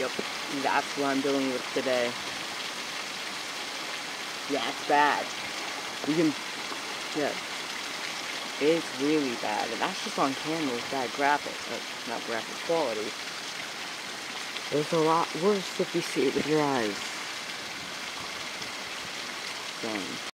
Yep, that's what I'm dealing with today. Yeah, it's bad. You can, yeah, it's really bad. And that's just on camera with bad graphics, not graphic quality. It's a lot worse if you see it with your eyes. Dang.